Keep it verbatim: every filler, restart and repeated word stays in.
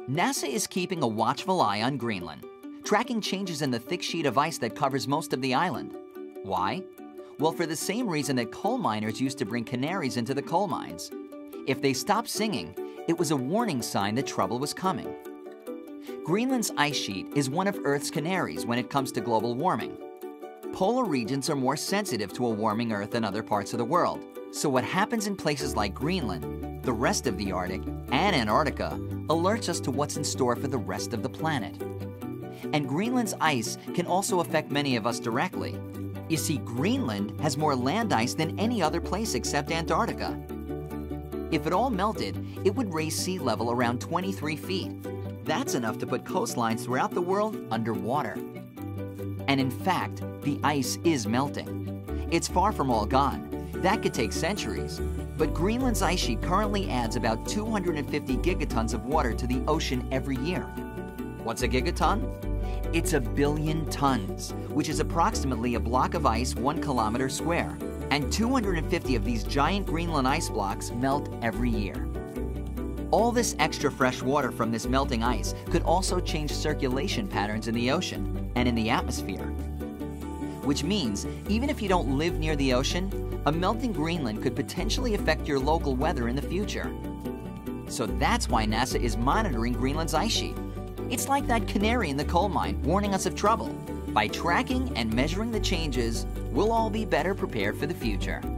NASA is keeping a watchful eye on Greenland, tracking changes in the thick sheet of ice that covers most of the island. Why? Well, for the same reason that coal miners used to bring canaries into the coal mines. If they stopped singing, it was a warning sign that trouble was coming. Greenland's ice sheet is one of Earth's canaries when it comes to global warming. Polar regions are more sensitive to a warming Earth than other parts of the world. So what happens in places like Greenland, the rest of the Arctic, and Antarctica alerts us to what's in store for the rest of the planet. And Greenland's ice can also affect many of us directly. You see, Greenland has more land ice than any other place except Antarctica. If it all melted, it would raise sea level around twenty-three feet. That's enough to put coastlines throughout the world underwater. And in fact, the ice is melting. It's far from all gone. That could take centuries. But Greenland's ice sheet currently adds about two hundred fifty gigatons of water to the ocean every year. What's a gigaton? It's a billion tons, which is approximately a block of ice one kilometer square. And two hundred fifty of these giant Greenland ice blocks melt every year. All this extra fresh water from this melting ice could also change circulation patterns in the ocean and in the atmosphere. Which means, even if you don't live near the ocean, a melting Greenland could potentially affect your local weather in the future. So that's why NASA is monitoring Greenland's ice sheet. It's like that canary in the coal mine warning us of trouble. By tracking and measuring the changes, we'll all be better prepared for the future.